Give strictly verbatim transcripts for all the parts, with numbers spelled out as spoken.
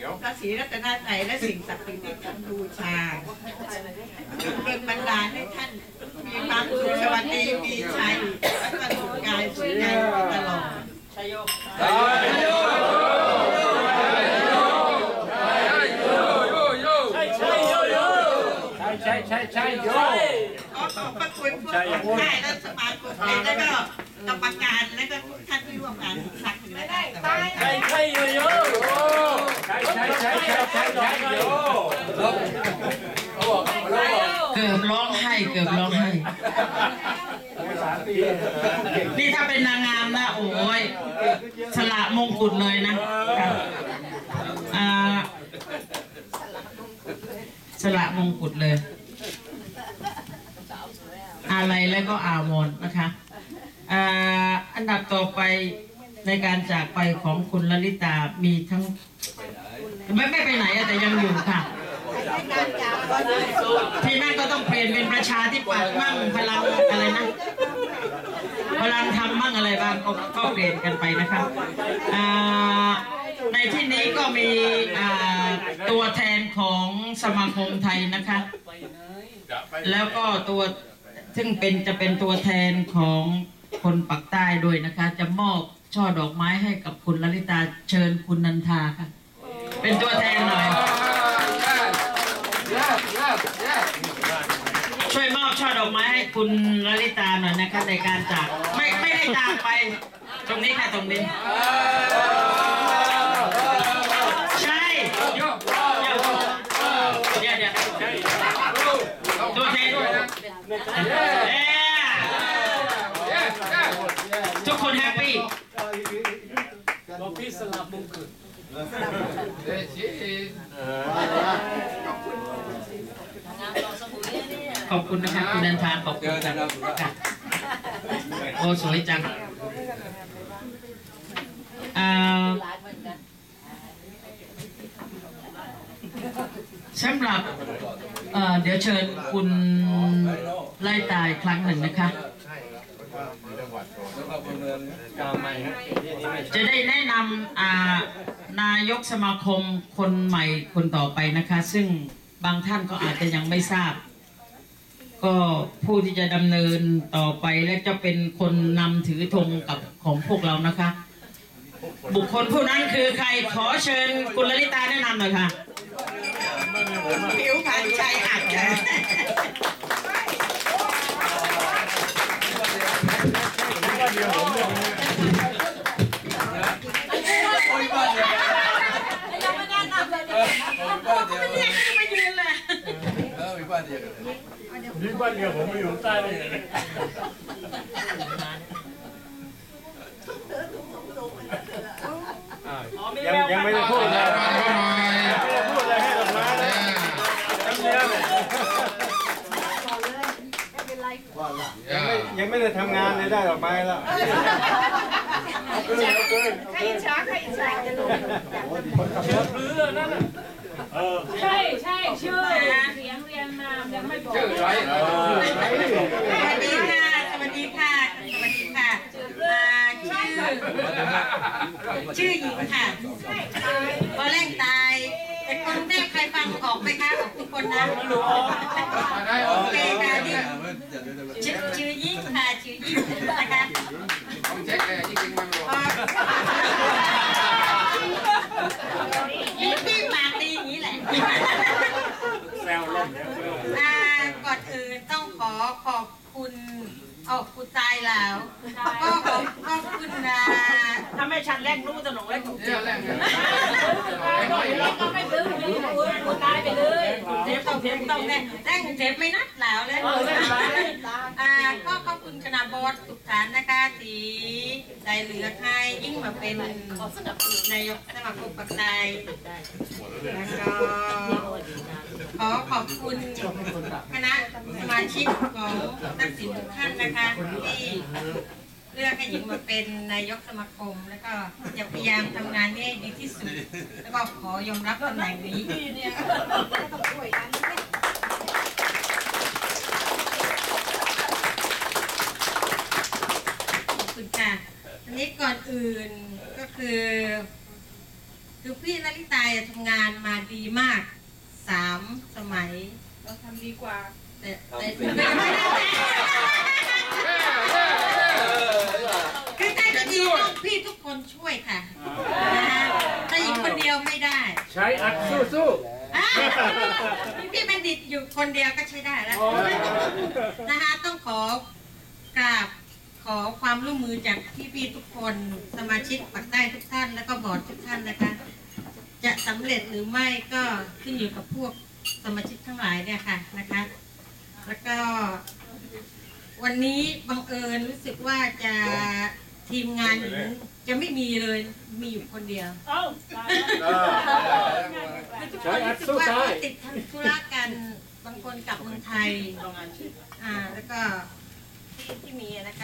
พระศรีรัตนตรัยและสิ่งศักดิ์สิทธิ์ที่ท่านบูชาเป็นบรรดาให้ท่านมีความสุขสวัสดีมีชัยและก็สุขกายสุขใจตลอดชัยโยใช่ใช่ใช่โยขอขอบพระคุณพวกคนไทยและสมาคมไทยแล้วก็กรรมการและก็ทุกท่านที่ร่วมงานสักและได้ใช่ใช่โยโย่ใช่ใช่ใช่ใช่ใช่ใช่โยเกือบร้องไห้เกือบร้องไห้นี่ถ้าเป็นนางงามนะโอ้ยสละมงกุฎเลยนะอ่าสละมงกุฎเลยอะไรแล้วก็อาวรณ์นะคะอ่าอันดับต่อไปในการจากไปของคุณลลิตามีทั้งไม่ไม่ไปไหนแต่ยังอยู่ค่ะที่นั่นก็ต้องเปลี่ยนเป็นประชาธิปัตย์มั่งพลังอะไรนะพลังทำมั่งอะไรบ้างก็ก็เปลี่ยนกันไปนะคะในที่นี้ก็มีตัวแทนของสมาคมไทยนะคะแล้วก็ตัวซึ่งเป็นจะเป็นตัวแทนของคนปักใต้ด้วยนะคะจะมอบช่อดอกไม้ให้กับคุณลลิตาเชิญคุณนันทาค่ะเป็นตัวแทนหน่อยช่วยมอบช่อดอกไม้ให้คุณลลิตาหน่อยนะคะในการจากไม่ไม่ได้จากไปตรงนี้ค่ะตรงนี้ใช่เดี๋ยวเดี๋ยวเดี๋ยวตัวแทนทุกคนแฮปปี้พี่สลับมงกุฎขอบคุณนะคะคุณนันทาขอบคุณค่ะโอ้สวยจังสำหรับเดี๋ยวเชิญคุณไล่ตายครั้งหนึ่งนะคะจะได้แนะนำนายกสมาคมคนใหม่คนต่อไปนะคะซึ่งบางท่านก็อาจจะยังไม่ทราบก็ผู้ที่จะดำเนินต่อไปและจะเป็นคนนำถือธงกับของพวกเรานะคะบุคคลผู้นั้นคือใครขอเชิญคุณลลิตาแนะนำหน่อยค่ะผิวพรรณใจหักแก่นี่บ้านเดียวผมไม่อยู่ใต้เลยยังยังไม่ได้พูดเลยไม่ได้พูดเลยให้ดอกไม้เลยจำเนียมยังไม่ได้ทำงานเลยได้ดอกไม้แล้วใครอิจฉาใครอิจฉาจะรู้เชื่อพลื้อนั่นน่ะใช่ใช่ชื่อเสียงเรียนมายังไม่บอกชื่อไรสวัสดีค่ะสวัสดีค่ะสวัสดีค่ะชื่อชื่อหญิงค่ะพอแรกตายแต่คนแรกใครฟังออกไหมคะออกทุกคนนะโอเคค่ะนี่ชื่อชื่อยิ่งค่ะชื่อยิ่งนะคะยิ่งที่ปากดีอย่างนี้แหละแซวเล่นก่อนอื่นต้องขอขอบคุณออกกูตายแล้วก็ขอบขอบคุณนะถ้าไม่ชันแรกรู้จะหลงแรกถูกเจ็บแรกก็ไม่ซื้อไม่ซื้อกูตายไปเลยเจ็บต้องเจ็บต้องแน่แรกเจ็บไม่นัดแล้วเลยอ่าก็ขอบคุณคณะบอสทุกท่านนะคะที่ได้เหลือให้ยิ่งมาเป็นนายกสมาคมปักใต้แล้วก็ขอขอบคุณคณะสมาชิกของนักศิลป์ทุกท่านนะคะที่เลือกให้หญิงมาเป็นนายกสมาคมแล้วก็จะพยายามทำงานให้ดีที่สุดแล้วก็ขอยอมรับตำแหน่งนี้ขอบคุณค่ะอันนี้ก่อนอื่นก็คือคือพี่ลลิตาทำงานมาดีมากสามสมัยเราทำดีกว่าแต่แต่ไม่ได้คือใจดีต้องพี่ทุกคนช่วยค่ะนะคะถ้าหญิงคนเดียวไม่ได้ใช้อัดสู้สู้อ่ะพี่บัณฑิตอยู่คนเดียวก็ใช้ได้แล้วนะคะต้องขอกราบขอความร่วมมือจากพี่ๆทุกคนสมาชิกปากใต้ทุกท่านแล้วก็บอร์ดทุกท่านนะคะจะสำเร็จหรือไม่ก็ขึ้นอยู่กับพวกสมาชิกทั้งหลายเนี่ยค่ะนะคะแล้วก็วันนี้บังเอิญรู้สึกว่าจะทีมงานหญิงจะไม่มีเลยมีอยู่คนเดียวเอ้าตายทุกคนรู้สึกว่าเขาติดทำธุระกันบางคนกลับเมืองไทยอ่าแล้วก็ที่ที่มีนะคะ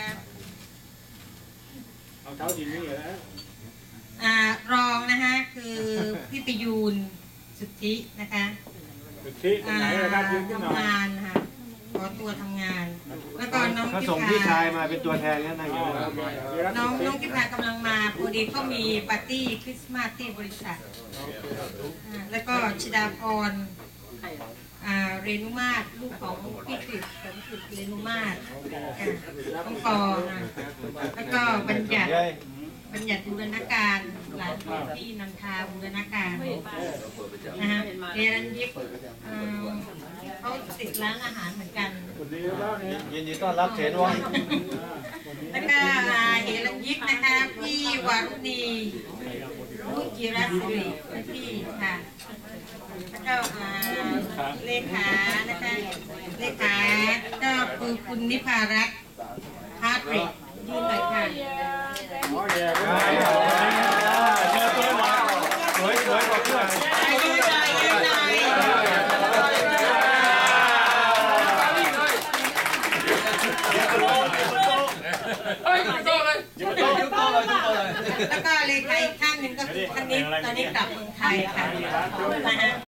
เอาเท้าดินนี่แล้วอ่ารองนะคะคือพี่ประยูนสุทธินะคะสุดที่ตรงไหนนะครับยืนขึ้นหน่อยทำงานนะคะขอตัวทำงาน แล้วก็น้องเขาทิส่งพี่พาชายมาเป็นตัวแทนแล้วนั่งอยู่น้องน้องทิพากำลังมาพอดีก็มีปาร์ตี้คริสต์มาสที่บริษัทอ่าแล้วก็ชิดาพรอ่าเรนุมาศลูกของพี่กฤษสมจิตเรนุมาศอ่าต้องปอนะแล้วก็บัญญัติบัญญัติบูรณาการหลานของพี่นันทาบูรณาการนะฮะเรียนยิบเอ่อเขาติดร้านอาหารเหมือนกันคนดีแล้วเนี่ยยินดีต้อนรับเชนวงแล้วก็เฮลันยิกนะคะพี่วารุณีมุจิรัตสิริและพี่ค่ะแล้วก็เลขานะคะเลขาก็คือคุณนิพารัตน์ฮาร์ดเรกยืนหน่อยค่ะอ๋อแย่สวยสวยกว่าเพื่อนยืนหน่อยยืนหน่อยแล้วก็เลขาอีกท่านหนึ่งก็คือคณิตตอนนี้กลับเมืองไทยค่ะนะฮะ